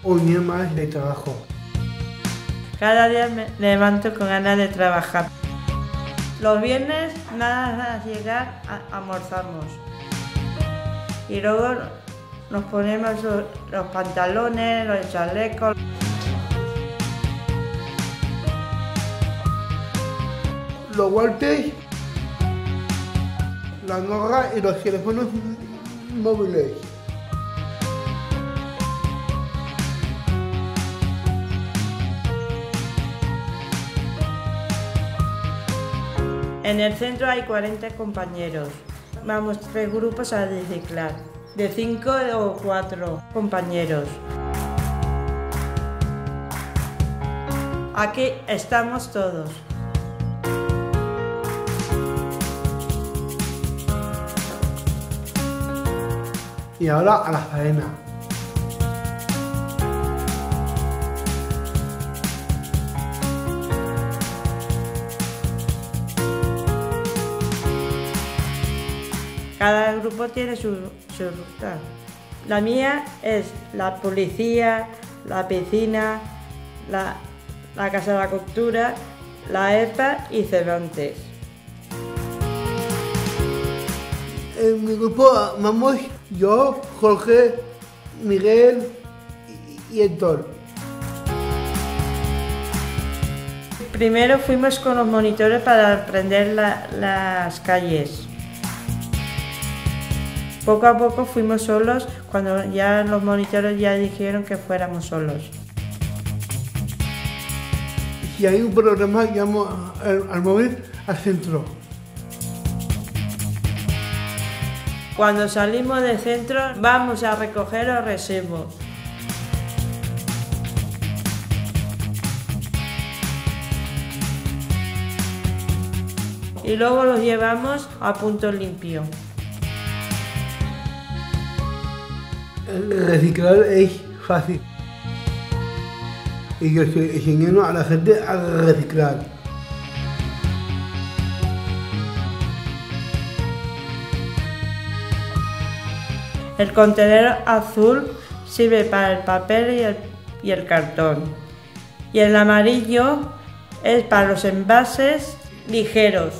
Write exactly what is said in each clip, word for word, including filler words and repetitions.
Un día más de trabajo. Cada día me levanto con ganas de trabajar. Los viernes nada más llegar a, almorzamos. Y luego nos ponemos los, los pantalones, los chalecos. Los guantes, la gorra y los teléfonos móviles. En el centro hay cuarenta compañeros. Vamos tres grupos a reciclar, de cinco o cuatro compañeros. Aquí estamos todos. Y ahora a la faena. Cada grupo tiene su, su ruta. La mía es la policía, la piscina, la, la casa de la cultura, la E P A y Cervantes. En mi grupo vamos yo, Jorge, Miguel y, y Héctor. Primero fuimos con los monitores para aprender la, las calles. Poco a poco fuimos solos cuando ya los monitores ya dijeron que fuéramos solos. Si hay un problema, llamo al, al móvil al centro. Cuando salimos del centro vamos a recoger los residuos. Y luego los llevamos a punto limpio. Reciclar es fácil. Y yo estoy enseñando a la gente a reciclar. El contenedor azul sirve para el papel y el, y el cartón. Y el amarillo es para los envases ligeros.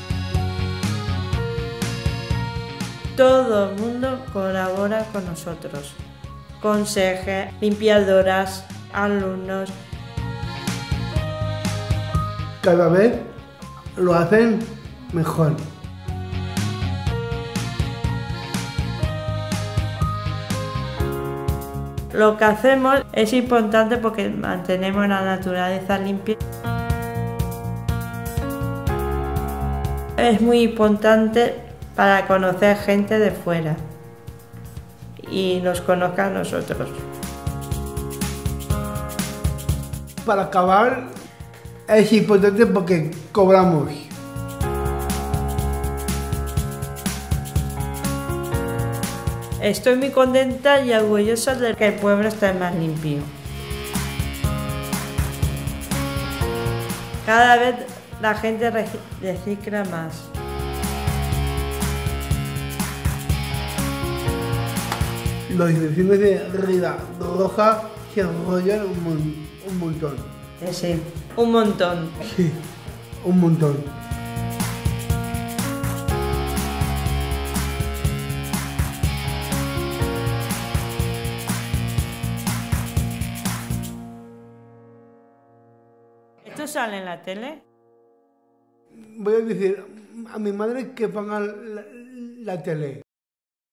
Todo el mundo colabora con nosotros. Conserje, limpiadoras, alumnos. Cada vez lo hacen mejor. Lo que hacemos es importante porque mantenemos la naturaleza limpia. Es muy importante para conocer gente de fuera y nos conozca a nosotros. Para acabar es importante porque cobramos. Estoy muy contenta y orgullosa de que el pueblo esté más limpio. Cada vez la gente recicla más. Los vecinos de Rida Roja se enrollan un, mon un montón. Sí, un montón. Sí, un montón. ¿Esto sale en la tele? Voy a decir a mi madre que ponga la, la tele.